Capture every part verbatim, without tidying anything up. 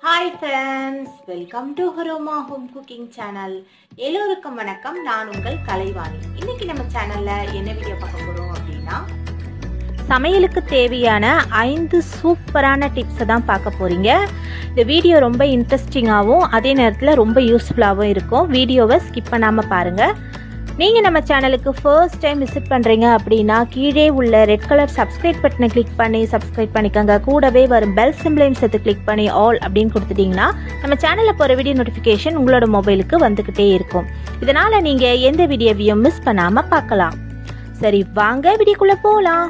Hi friends, welcome to Haroma Home Cooking Channel. எல்லோருக்கும் வணக்கம். நான் உங்கள் கலைவாணி. இன்னைக்கு நம்ம சேனல்ல என்ன வீடியோ பார்க்க போறோம் அப்படின்னா சமையலுக்கு தேவையான ஐந்து சூப்பரான டிப்ஸ் தான் பார்க்க போறீங்க. இந்த வீடியோ ரொம்ப இன்ட்ரெஸ்டிங்காகவும் அதே நேரத்தில் ரொம்ப யூஸ்ஃபுல்லாகவும் இருக்கும். வீடியோவை ஸ்கிப் பண்ணாமல் பாருங்க. நீங்கள் நம்ம சேனலுக்கு ஃபர்ஸ்ட் டைம் விசிட் பண்ணுறீங்க அப்படின்னா கீழே உள்ள ரெட் கலர் சப்ஸ்கிரைப் பட்டனை கிளிக் பண்ணி சப்ஸ்கிரைப் பண்ணிக்கோங்க. கூடவே வரும் பெல் சிம்பிளையும் சேர்த்து கிளிக் பண்ணி ஆல் அப்படின்னு கொடுத்துட்டிங்கன்னா நம்ம சேனலில் போகிற வீடியோ நோட்டிஃபிகேஷன் உங்களோட மொபைலுக்கு வந்துக்கிட்டே இருக்கும். இதனால் நீங்கள் எந்த வீடியோவையும் மிஸ் பண்ணாமல் பார்க்கலாம். சரி, வாங்க வீடியோக்குள்ளே போகலாம்.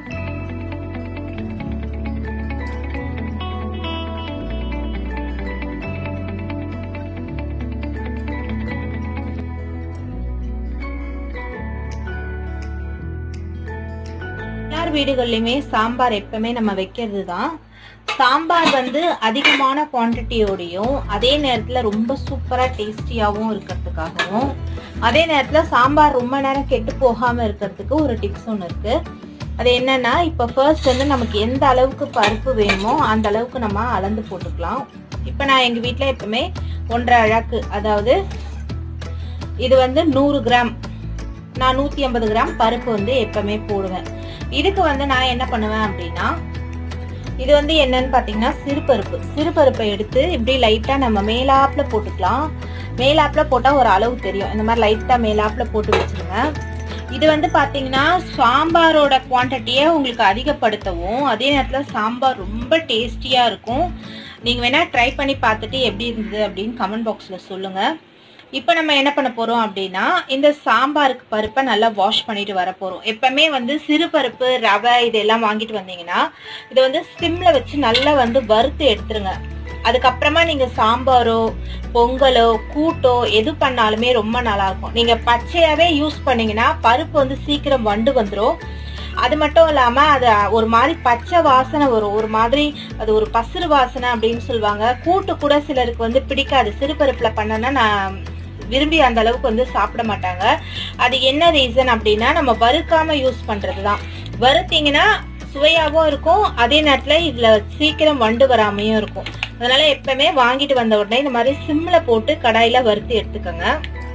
வீடுகள்லையுமே சாம்பார் எப்பவுமே நம்ம வைக்கிறது தான். சாம்பார் வந்து அதிகமான குவான்டிட்டியோடையும் அதே நேரத்தில் ரொம்ப சூப்பராக டேஸ்டியாகவும் இருக்கிறதுக்காகவும் அதே நேரத்தில் சாம்பார் ரொம்ப நேரம் கெட்டு போகாமல் இருக்கிறதுக்கு ஒரு டிப்ஸ் ஒன்று இருக்குது. அது என்னன்னா, இப்போ ஃபர்ஸ்ட் வந்து நமக்கு எந்த அளவுக்கு பருப்பு வேணுமோ அந்த அளவுக்கு நம்ம அளந்து போட்டுக்கலாம். இப்போ நான் எங்கள் வீட்டில் எப்பவுமே ஒன்றரை அழகு, அதாவது இது வந்து நூறு கிராம், நான் நூற்றி ஐம்பது கிராம் பருப்பு வந்து எப்பவுமே போடுவேன். இதுக்கு வந்து நான் என்ன பண்ணுவேன் அப்படின்னா, இது வந்து என்னன்னு பார்த்தீங்கன்னா சிறுபருப்பு. சிறுபருப்பை எடுத்து இப்படி லைட்டாக நம்ம மேலாப்பில் போட்டுக்கலாம். மேலாப்பில் போட்டால் ஒரு அளவு தெரியும். இந்த மாதிரி லைட்டாக மேலாப்பில் போட்டு வச்சுருங்க. இது வந்து பார்த்தீங்கன்னா சாம்பாரோட குவான்டிட்டியை உங்களுக்கு அதிகப்படுத்தவும் அதே நேரத்தில் சாம்பார் ரொம்ப டேஸ்டியாக இருக்கும். நீங்கள் வேணால் ட்ரை பண்ணி பார்த்துட்டு எப்படி இருந்தது அப்படின்னு கமெண்ட் பாக்ஸில் சொல்லுங்கள். இப்போ நம்ம என்ன பண்ண போகிறோம் அப்படின்னா, இந்த சாம்பாருக்கு பருப்பை நல்லா வாஷ் பண்ணிட்டு வர போகிறோம். எப்பவுமே வந்து சிறு பருப்பு, ரவை இதெல்லாம் வாங்கிட்டு வந்தீங்கன்னா இதை வந்து ஸ்டிம்மில் வச்சு நல்லா வந்து வறுத்து எடுத்துருங்க. அதுக்கப்புறமா நீங்கள் சாம்பாரோ பொங்கலோ கூட்டோ எது பண்ணாலுமே ரொம்ப நல்லாயிருக்கும். நீங்கள் பச்சையாகவே யூஸ் பண்ணிங்கன்னா பருப்பு வந்து சீக்கிரம் வண்டு வந்துடும். அது மட்டும் இல்லாமல் அது ஒரு மாதிரி பச்சை வாசனை வரும், ஒரு மாதிரி அது ஒரு பசுறு வாசனை அப்படின்னு சொல்லுவாங்க. கூட்டு கூட சிலருக்கு வந்து பிடிக்காது. சிறுபருப்பில் பண்ணனா நான் விரும்பி அந்த அளவுக்கு வந்து சாப்பிட மாட்டாங்க. அது என்ன ரீசன் அப்படின்னா, நம்ம வறுக்காம யூஸ் பண்றது தான். வறுத்தீங்கன்னா சுவையாகவும் இருக்கும், அதே நேரத்தில் இதுல சீக்கிரம் வண்டு வராமையும் இருக்கும். அதனால எப்பவுமே வாங்கிட்டு வந்த உடனே இந்த மாதிரி சிம்ல போட்டு கடாயில வறுத்து எடுத்துக்கோங்க.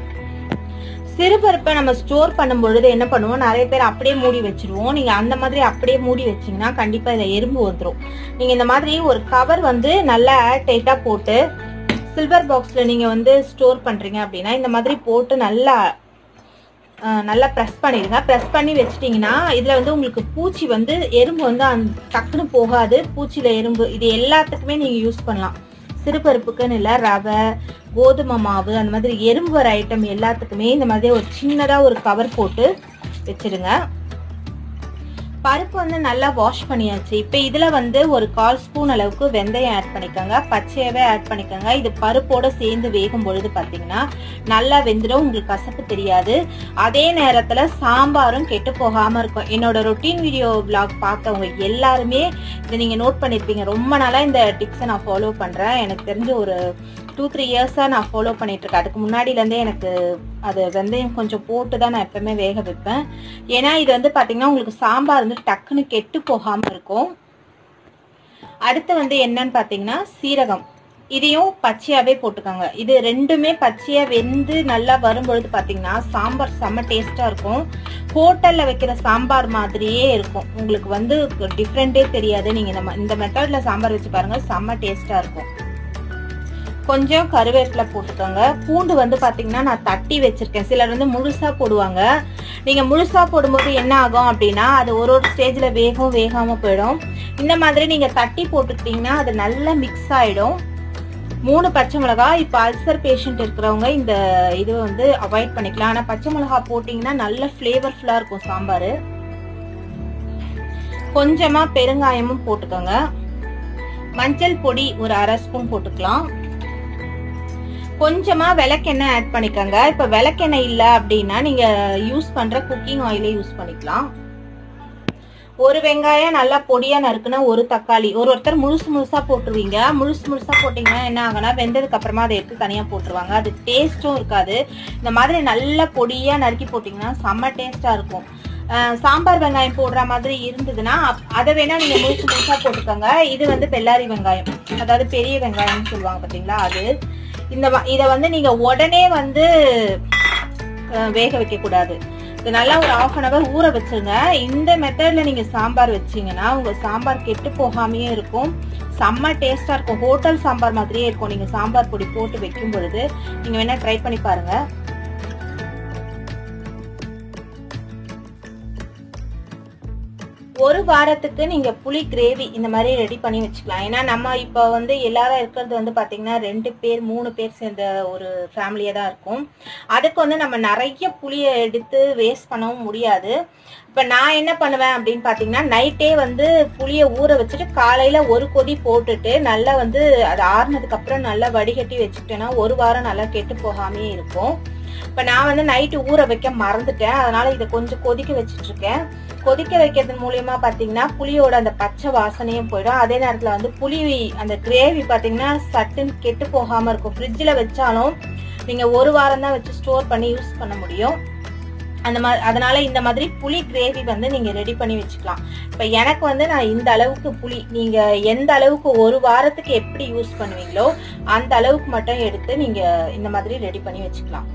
சிறுபருப்பை நம்ம ஸ்டோர் பண்ணும் பொழுது என்ன பண்ணுவோம், நிறைய பேர் அப்படியே மூடி வச்சிருவோம். நீங்க அந்த மாதிரி அப்படியே மூடி வச்சீங்கன்னா கண்டிப்பா இதை எறும்பு வந்துடும். நீங்க இந்த மாதிரி ஒரு கவர் வந்து நல்லா டைட்டா போட்டு சில்வர் பாக்ஸ்ல நீங்க வந்து ஸ்டோர் பண்றீங்க அப்படின்னா இந்த மாதிரி போட்டு நல்லா நல்லா ப்ரெஸ் பண்ணிடுங்க. ப்ரெஸ் பண்ணி வச்சிட்டிங்கன்னா இதுல வந்து உங்களுக்கு பூச்சி வந்து எறும்பு வந்து அந்த டக்குன்னு போகாது. பூச்சியில எறும்பு இது எல்லாத்துக்குமே நீங்க யூஸ் பண்ணலாம். சிறுபருப்புக்குன்னு இல்லை, ரவை, கோதுமை மாவு, அந்த மாதிரி எறும்பு வர ஐட்டம் எல்லாத்துக்குமே இந்த மாதிரி ஒரு சின்னதாக ஒரு கவர் போட்டு வச்சிருங்க. பருப்பு வந்து நல்லா வாஷ் பண்ணியாச்சு. இப்போ இதில் வந்து ஒரு கால் ஸ்பூன் அளவுக்கு வெந்தயம் ஆட் பண்ணிக்கோங்க. பச்சையாகவே ஆட் பண்ணிக்கோங்க. இது பருப்போடு சேர்ந்து வேகும் பொழுது பார்த்தீங்கன்னா நல்லா வெந்துடும், உங்களுக்கு கசப்பு தெரியாது. அதே நேரத்தில் சாம்பாரும் கெட்டு போகாமல் இருக்கும். என்னோட ரொட்டீன் வீடியோ விளாக் பார்த்தவங்க எல்லாருமே இதை நீங்கள் நோட் பண்ணியிருப்பீங்க. ரொம்ப நாளாக இந்த டிப்ஸை நான் ஃபாலோ பண்ணுறேன். எனக்கு தெரிஞ்ச ஒரு டூ த்ரீ இயர்ஸாக நான் ஃபாலோ பண்ணிகிட்ருக்கேன். அதுக்கு முன்னாடியிலேருந்தே எனக்கு அது வெந்தயம் கொஞ்சம் போட்டு தான் நான் எப்பவுமே வேக வைப்பேன். ஏன்னா இது வந்து பார்த்தீங்கன்னா உங்களுக்கு சாம்பார் வந்து டக்குன்னு கெட்டு போகாமல் இருக்கும். அடுத்து வந்து என்னன்னு பார்த்தீங்கன்னா சீரகம், இதையும் பச்சையாகவே போட்டுக்கோங்க. இது ரெண்டுமே பச்சையாக வெந்து நல்லா வரும்பொழுது பார்த்தீங்கன்னா சாம்பார் செம்ம டேஸ்ட்டாக இருக்கும். ஹோட்டலில் வைக்கிற சாம்பார் மாதிரியே இருக்கும். உங்களுக்கு வந்து டிஃப்ரெண்ட்டே தெரியாது. நீங்கள் இந்த இந்த மெத்தடில் சாம்பார் வச்சு பாருங்கள், செம்ம டேஸ்ட்டாக இருக்கும். கொஞ்சம் கருவேப்பிலை போட்டுக்கோங்க. பூண்டு வந்து பார்த்தீங்கன்னா நான் தட்டி வச்சிருக்கேன். சிலர் வந்து முழுசாக போடுவாங்க. நீங்கள் முழுசாக போடும்போது என்ன ஆகும் அப்படின்னா அது ஒரு ஒரு ஸ்டேஜில் வேகம் வேகாமல் போயிடும். இந்த மாதிரி நீங்கள் தட்டி போட்டுக்கிட்டிங்கன்னா அது நல்லா மிக்ஸ் ஆகிடும். மூணு பச்சை மிளகா. இப்போ அல்சர் பேஷண்ட் இருக்கிறவங்க இந்த இது வந்து அவாய்ட் பண்ணிக்கலாம். ஆனால் பச்சை மிளகா போட்டிங்கன்னா நல்ல ஃப்ளேவர்ஃபுல்லாக இருக்கும் சாம்பார். கொஞ்சமாக பெருங்காயமும் போட்டுக்கோங்க. மஞ்சள் பொடி ஒரு அரை ஸ்பூன் போட்டுக்கலாம். கொஞ்சமா விளக்கெண்ணெய் ஆட் பண்ணிக்கோங்க. இப்ப விளக்கெண்ணெய் இல்ல அப்படின்னா நீங்க யூஸ் பண்ற குக்கிங் ஆயிலே யூஸ் பண்ணிக்கலாம். ஒரு வெங்காயம் நல்லா பொடியா நறுக்குனா ஒரு தக்காளி. ஒரு ஒருத்தர் முழுசு முழுசா போட்டுருவீங்க. முழுசு முழுசா போட்டீங்கன்னா என்ன ஆகுனா வெந்ததுக்கு அப்புறமா அதை எடுத்து தனியா போட்டுருவாங்க. அது டேஸ்டும் இருக்காது. இந்த மாதிரி நல்லா பொடியா நறுக்கி போட்டீங்கன்னா செம்ம டேஸ்டா இருக்கும். சாம்பார் வெங்காயம் போடுற மாதிரி இருந்ததுன்னா அதை வேணா நீங்க முழுசு முழுசா போட்டுக்கோங்க. இது வந்து பெல்லாரி வெங்காயம், அதாவது பெரிய வெங்காயம்னு சொல்லுவாங்க பாத்தீங்களா, அது. இந்த இதை வந்து நீங்க உடனே வந்து வேக வைக்க கூடாது. இது நல்லா ஒரு ஹாஃப் அன் அவர் ஊற வச்சுருங்க. இந்த மெத்தட்ல நீங்க சாம்பார் வச்சீங்கன்னா உங்க சாம்பார் கெட்டு போகாமையே இருக்கும், செம்ம டேஸ்டா இருக்கும். ஹோட்டல் சாம்பார் மாதிரியே இருக்கும். நீங்க சாம்பார் பொடி போட்டு வைக்கும் பொழுது நீங்க வேணா ட்ரை பண்ணி பாருங்க. ஒரு வாரத்துக்கு நீங்க புளி கிரேவி இந்த மாதிரி ரெடி பண்ணி வச்சுக்கலாம். ஏன்னா நம்ம இப்போ வந்து எல்லாரும் இருக்கிறது வந்து பாத்தீங்கன்னா ரெண்டு பேர் மூணு பேர் சேர்ந்த ஒரு ஃபேமிலியா தான் இருக்கும். அதுக்கு வந்து நம்ம நிறைய புளியை எடுத்து வேஸ்ட் பண்ணவும் முடியாது. இப்ப நான் என்ன பண்ணுவேன் அப்படின்னு பாத்தீங்கன்னா, நைட்டே வந்து புளியை ஊற வச்சுட்டு காலையில ஒரு கொதி போட்டுட்டு நல்லா வந்து அது ஆறுனதுக்கு அப்புறம் நல்லா வடிகட்டி வச்சுக்கிட்டேன்னா ஒரு வாரம் நல்லா கெட்டு போகாமே இருக்கும். இப்ப நான் வந்து நைட்டு ஊற வைக்க மறந்துட்டேன், அதனால இதை கொஞ்சம் கொதிக்க வச்சுட்டு இருக்கேன். கொதிக்க வைக்கிறது மூலியமா பாத்தீங்கன்னா புளியோட அந்த பச்சை வாசனையும் போயிடும். அதே நேரத்துல வந்து புளி அந்த கிரேவி பாத்தீங்கன்னா சட்டுன்னு கெட்டு போகாம இருக்கும். ஃப்ரிட்ஜ்ல வச்சாலும் நீங்க ஒரு வாரம் தான் வச்சு ஸ்டோர் பண்ணி யூஸ் பண்ண முடியும். அந்த மாதிரி அதனால இந்த மாதிரி புளி கிரேவி வந்து நீங்க ரெடி பண்ணி வச்சுக்கலாம். இப்ப எனக்கு வந்து நான் இந்த அளவுக்கு புளி, நீங்க எந்த அளவுக்கு ஒரு வாரத்துக்கு எப்படி யூஸ் பண்ணுவீங்களோ அந்த அளவுக்கு மட்டும் எடுத்து நீங்க இந்த மாதிரி ரெடி பண்ணி வச்சுக்கலாம்.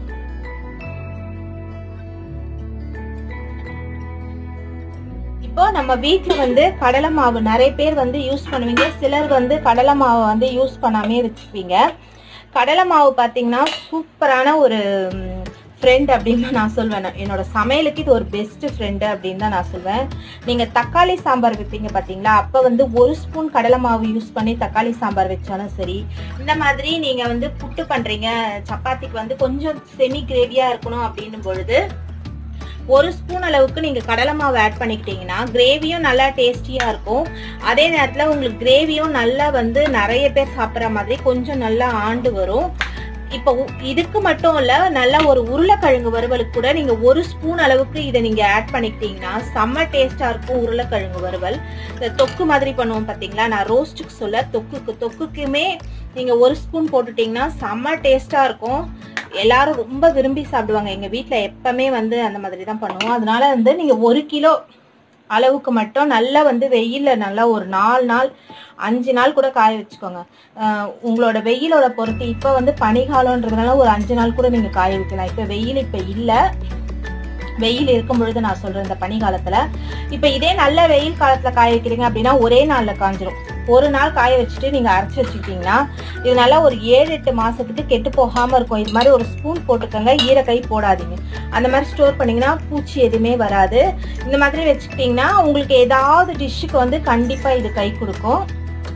இப்போ நம்ம வீட்டுல வந்து கடலை மாவு நிறைய பேர் வந்து யூஸ் பண்ணுவீங்க, சிலர் வந்து கடலை மாவு வந்து யூஸ் பண்ணாமே வச்சுப்பீங்க. கடலை மாவு பாத்தீங்கன்னா சூப்பரான ஒரு ஃப்ரெண்ட் அப்படின்னு நான் சொல்வேன். என்னோட சமையலுக்கு இது ஒரு பெஸ்ட் ஃப்ரெண்டு அப்படின்னு தான் நான் சொல்வேன். நீங்க தக்காளி சாம்பார் வைப்பீங்க பாத்தீங்களா, அப்ப வந்து ஒரு ஸ்பூன் கடலை மாவு யூஸ் பண்ணி தக்காளி சாம்பார் வச்சாலும் சரி, இந்த மாதிரி நீங்க வந்து புட்டு பண்றீங்க, சப்பாத்திக்கு வந்து கொஞ்சம் செமி கிரேவியா இருக்கணும் அப்படின்னும் பொழுது ஒரு ஸ்பூன் அளவுக்கு நீங்க கடலை மாவு ஆட் பண்ணிக்கிட்டீங்கன்னா கிரேவியும் நல்லா டேஸ்டியா இருக்கும். அதே நேரத்துல உங்களுக்கு கிரேவியும் நல்லா வந்து நிறைய பேர் சாப்பிட்ற மாதிரி கொஞ்சம் நல்லா ஆண்டு வரும். இப்போ இதுக்கு மட்டும் இல்ல, நல்லா ஒரு உருளைக்கிழங்கு வறுவலுக்கு கூட நீங்க ஒரு ஸ்பூன் அளவுக்கு இதை நீங்க ஆட் பண்ணிக்கிட்டீங்கன்னா செம்ம டேஸ்டா இருக்கும். உருளைக்கிழங்கு வறுவல் இந்த தொக்கு மாதிரி பண்ணுவோம் பாத்தீங்களா, நான் ரோஸ்ட்டுக்கு சொல்ல, தொக்குக்கு தொக்குக்குமே நீங்க ஒரு ஸ்பூன் போட்டுட்டீங்கன்னா செம்ம டேஸ்டா இருக்கும். எல்லாரும் ரொம்ப விரும்பி சாப்பிடுவாங்க. எங்க வீட்டுல எப்பவுமே வந்து அந்த மாதிரி தான் பண்ணுவோம். அதனால வந்து நீங்க ஒரு கிலோ அளவுக்கு மட்டும் நல்லா வந்து வெயில்ல நல்லா ஒரு நாலு நாள் அஞ்சு நாள் கூட காய வச்சுக்கோங்க. அஹ் உங்களோட வெயிலோட பொறுத்து. இப்ப வந்து பனிகாலம்ன்றதுனால ஒரு அஞ்சு நாள் கூட நீங்க காய வைக்கலாம். இப்ப வெயில் இப்ப இல்ல, வெயில் இருக்கும் பொழுது நான் சொல்றேன் இந்த பனி காலத்துல. இப்ப இதே நல்ல வெயில் காலத்துல காய வைக்கிறீங்க அப்படின்னா ஒரே நாள்ல காஞ்சிரும். ஒரு நாள் காய வச்சுட்டு நீங்க அரைச்சு வச்சுக்கிட்டீங்கன்னா இது நல்லா ஒரு ஏழு எட்டு மாசத்துக்கு கெட்டு போகாம இருக்கும். இது மாதிரி ஒரு ஸ்பூன் போட்டுக்கோங்க, ஈரக்கை போடாதீங்க. அந்த மாதிரி ஸ்டோர் பண்ணீங்கன்னா பூச்சி எதுவுமே வராது. இந்த மாதிரி வச்சுக்கிட்டீங்கன்னா உங்களுக்கு ஏதாவது டிஷ்ஷுக்கு வந்து கண்டிப்பா இது கை கொடுக்கும்.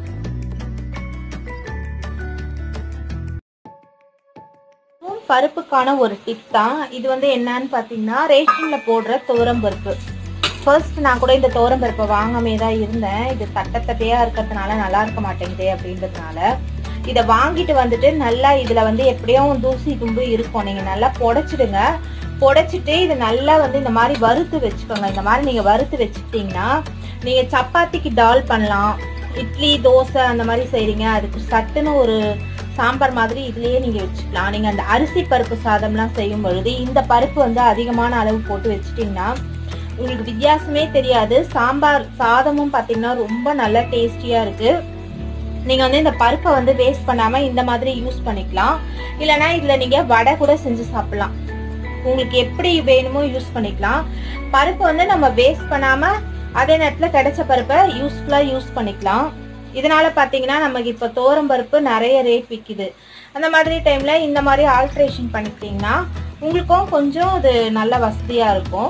பருப்புக்கான ஒரு டிப் தான் இது. வந்து என்னன்னு பாத்தீங்கன்னா, ரேஷன்ல போடுற துவரம் பருப்பு. ஃபர்ஸ்ட் நான் கூட இந்த துவரம் பருப்பை வாங்காமே தான் இருந்தேன். இது தட்டத்தட்டையா இருக்கிறதுனால நல்லா இருக்க மாட்டேங்குது அப்படின்றதுனால இதை வாங்கிட்டு வந்துட்டு நல்லா இதுல வந்து எப்படியும் தூசி தும்பு இருக்கும். நீங்க நல்லா புடைச்சிடுங்க. புடைச்சிட்டு இது நல்லா வந்து இந்த மாதிரி வறுத்து வச்சுக்கோங்க. இந்த மாதிரி நீங்க வறுத்து வச்சுக்கிட்டீங்கன்னா நீங்க சப்பாத்திக்கு டால் பண்ணலாம், இட்லி தோசை அந்த மாதிரி செய்றீங்க, அதுக்கு சட்டுன்னு ஒரு சாம்பார் மாதிரி இதுலயே நீங்க வச்சுக்கலாம். நீங்க அந்த அரிசி பருப்பு சாதம்லாம் செய்யும் பொழுது இந்த பருப்பு வந்து அதிகமான அளவு போட்டு வச்சுட்டீங்கன்னா உங்களுக்கு வித்தியாசமே தெரியாது. சாம்பார் சாதமும் பாத்தீங்கன்னா ரொம்ப நல்ல டேஸ்டியா இருக்கு. நீங்க வந்து இந்த பருப்பை வந்து வேஸ்ட் பண்ணாம இந்த மாதிரி யூஸ் பண்ணிக்கலாம். இல்லைன்னா இதுல நீங்க வடை கூட செஞ்சு சாப்பிடலாம். உங்களுக்கு எப்படி வேணுமோ யூஸ் பண்ணிக்கலாம். பருப்பு வந்து நம்ம வேஸ்ட் பண்ணாம அதே நேரத்துல கிடைச்ச பருப்பை யூஸ்ஃபுல்லா யூஸ் பண்ணிக்கலாம். இதனால பாத்தீங்கன்னா நமக்கு இப்ப துவரம் பருப்பு நிறைய ரேட் விக்குது. அந்த மாதிரி டைம்ல இந்த மாதிரி ஆல்ட்ரேஷன் பண்ணிக்கிட்டீங்கன்னா உங்களுக்கும் கொஞ்சம் அது நல்ல வசதியா இருக்கும்.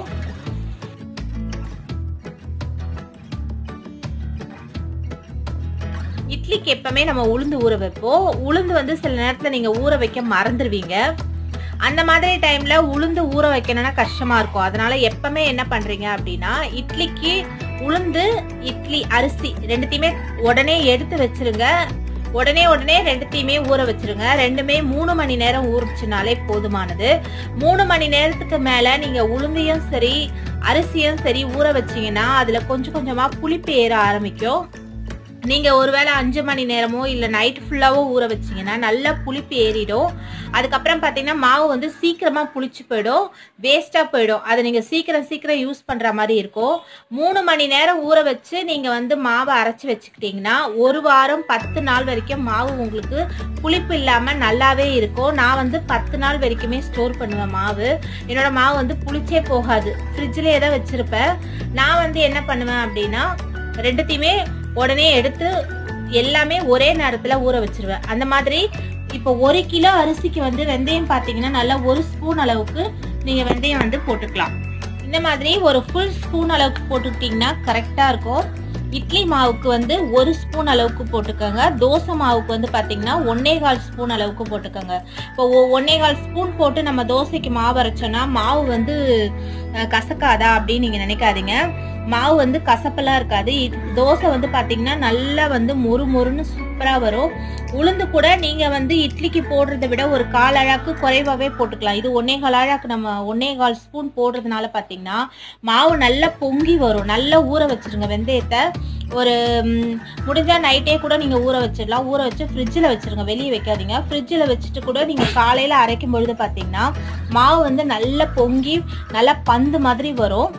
இட்லிக்கு எப்பவுமே நம்ம உளுந்து ஊற வைப்போம். உளுந்து வந்து சில நேரத்துல நீங்க ஊற வைக்க மறந்துடுவீங்க. அந்த மாதிரி டைம்ல உளுந்து ஊற வைக்கணும்னா கஷ்டமா இருக்கும். அதனால எப்பவுமே என்ன பண்றீங்க அப்படின்னா, இட்லிக்கு உளுந்து இட்லி அரிசி ரெண்டுத்தையுமே உடனே எடுத்து வச்சிருங்க. உடனே உடனே ரெண்டுத்தையுமே ஊற வச்சிருங்க. ரெண்டுமே மூணு மணி நேரம் ஊறிச்சுனாலே போதுமானது. மூணு மணி நேரத்துக்கு மேல நீங்க உளுந்தையும் சரி அரிசியும் சரி ஊற வச்சீங்கன்னா அதுல கொஞ்சம் கொஞ்சமா புளிப்பு ஏற ஆரம்பிக்கும். நீங்க ஒருவேளை அஞ்சு மணி நேரமோ இல்ல நைட் ஃபுல்லாவோ ஊற வச்சீங்கன்னா நல்லா புளிப்பு ஏறிடும். அதுக்கப்புறம் பாத்தீங்கன்னா மாவு வந்து சீக்கிரமா புளிச்சு போயிடும், வேஸ்டா போயிடும். அதை நீங்க சீக்கிரம் சீக்கிரம் யூஸ் பண்ற மாதிரி இருக்கும். மூணு மணி நேரம் ஊற வச்சு நீங்க வந்து மாவை அரைச்சு வச்சுக்கிட்டீங்கன்னா ஒரு வாரம் பத்து நாள் வரைக்கும் மாவு உங்களுக்கு புளிப்பு இல்லாம நல்லாவே இருக்கும். நான் வந்து பத்து நாள் வரைக்குமே ஸ்டோர் பண்ணுவேன் மாவு. என்னோட மாவு வந்து புளிச்சே போகாது, ஃப்ரிட்ஜ்லயே தான் வச்சிருப்பேன். நான் வந்து என்ன பண்ணுவேன் அப்படின்னா ரெண்டுத்தையுமே உடனே எடுத்து எல்லாமே ஒரே நேரத்துல ஊற வச்சிருவேன். அந்த மாதிரி இப்போ ஒரு கிலோ அரிசிக்கு வந்து வெந்தயம் பாத்தீங்கன்னா நல்லா ஒரு ஸ்பூன் அளவுக்கு நீங்க வெந்தயம் வந்து போட்டுக்கலாம். இந்த மாதிரி ஒரு ஃபுல் ஸ்பூன் அளவுக்கு போட்டுக்கிட்டீங்கன்னா கரெக்டா இருக்கும். இட்லி மாவுக்கு வந்து ஒரு ஸ்பூன் அளவுக்கு போட்டுக்கோங்க. தோசை மாவுக்கு வந்து பாத்தீங்கன்னா ஒன்னே கால் ஸ்பூன் அளவுக்கு போட்டுக்கோங்க. இப்போ ஒன்னே கால் ஸ்பூன் போட்டு நம்ம தோசைக்கு மாவு அரைச்சோம்னா மாவு வந்து கசக்காதா அப்படின்னு நீங்க நினைக்காதீங்க. மாவு வந்து கசப்பெல்லாம் இருக்காது. தோசை வந்து பாத்தீங்கன்னா நல்லா வந்து மொறு மொறுன்னு சூப்பரா வரும். உளுந்து கூட நீங்க வந்து இட்லிக்கு போடுறதை விட ஒரு கால் அழாக்கு குறைவாவே போட்டுக்கலாம். இது ஒன்னே கால் அழாக்கு நம்ம ஒன்னே கால் ஸ்பூன் போடுறதுனால பாத்தீங்கன்னா மாவு நல்லா பொங்கி வரும். நல்லா ஊற வச்சிருங்க வெந்தயத்தை. ஒரு முடிஞ்சா நைட்டே கூட நீங்க ஊற வச்சிடலாம். ஊற வச்சு ஃப்ரிட்ஜில் வச்சிருங்க, வெளியே வைக்காதீங்க. ஃப்ரிட்ஜில் வச்சுட்டு கூட நீங்க காலையில அரைக்கும் பொழுது பாத்தீங்கன்னா மாவு வந்து நல்லா பொங்கி நல்லா பந்து மாதிரி வரும்.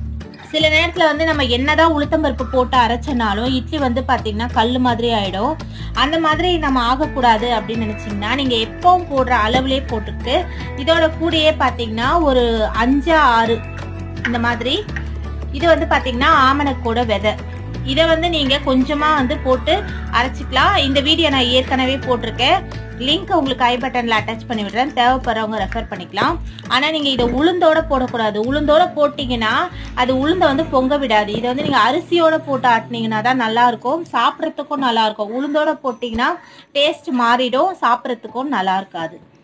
சில நேரத்துல வந்து நம்ம என்னதான் உளுத்தம்பருப்பு போட்டு அரைச்சனாலும் இட்லி வந்து பாத்தீங்கன்னா கல் மாதிரி ஆயிடும். அந்த மாதிரி நம்ம ஆகக்கூடாது அப்படின்னு நினைச்சீங்கன்னா நீங்க எப்பவும் போடுற அளவுலயே போட்டுட்டு இதோட கூடயே பாத்தீங்கன்னா ஒரு அஞ்சு ஆறு இந்த மாதிரி இது வந்து பாத்தீங்கன்னா ஆமணக்கோட விதை, இதை வந்து நீங்க கொஞ்சமா வந்து போட்டு அரைச்சிக்கலாம். இந்த வீடியோ நான் ஏற்கனவே போட்டிருக்கேன், லிங்க் உங்களுக்கு ஐ பட்டன்ல அட்டாச் பண்ணி விடுறேன், தேவைப்படுறவங்க ரெஃபர் பண்ணிக்கலாம். ஆனா நீங்க இதை உளுந்தோட போடக்கூடாது. உளுந்தோட போட்டீங்கன்னா அது உளுந்த வந்து பொங்க விடாது. இதை வந்து நீங்க அரிசியோட போட்டு ஆட்டினீங்கன்னா தான் நல்லா இருக்கும், சாப்பிட்றதுக்கும் நல்லா இருக்கும். உளுந்தோட போட்டீங்கன்னா டேஸ்ட் மாறிடும், சாப்பிட்றதுக்கும் நல்லா இருக்காது.